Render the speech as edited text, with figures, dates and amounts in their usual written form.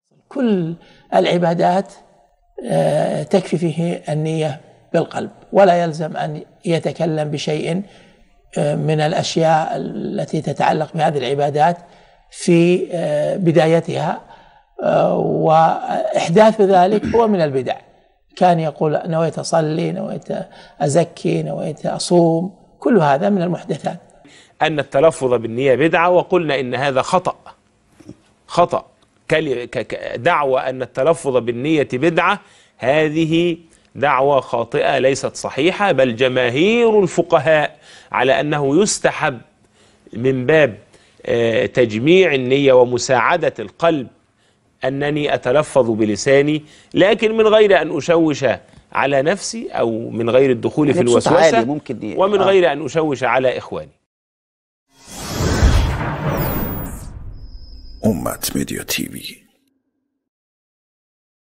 كل العبادات تكفي فيه النية بالقلب، ولا يلزم أن يتكلم بشيء من الأشياء التي تتعلق بهذه العبادات في بدايتها، وإحداث ذلك هو من البدع. كان يقول نويت أصلي، نويت أزكي، نويت أصوم، كل هذا من المحدثات. أن التلفظ بالنية بدعة، وقلنا إن هذا خطأ. دعوة أن التلفظ بالنية بدعة هذه دعوة خاطئة ليست صحيحة، بل جماهير الفقهاء على أنه يستحب من باب تجميع النية ومساعدة القلب أنني أتلفظ بلساني، لكن من غير أن أشوش على نفسي أو من غير الدخول في الوسوسة، ومن غير أن أشوش على إخواني. أمة ميديا تي في.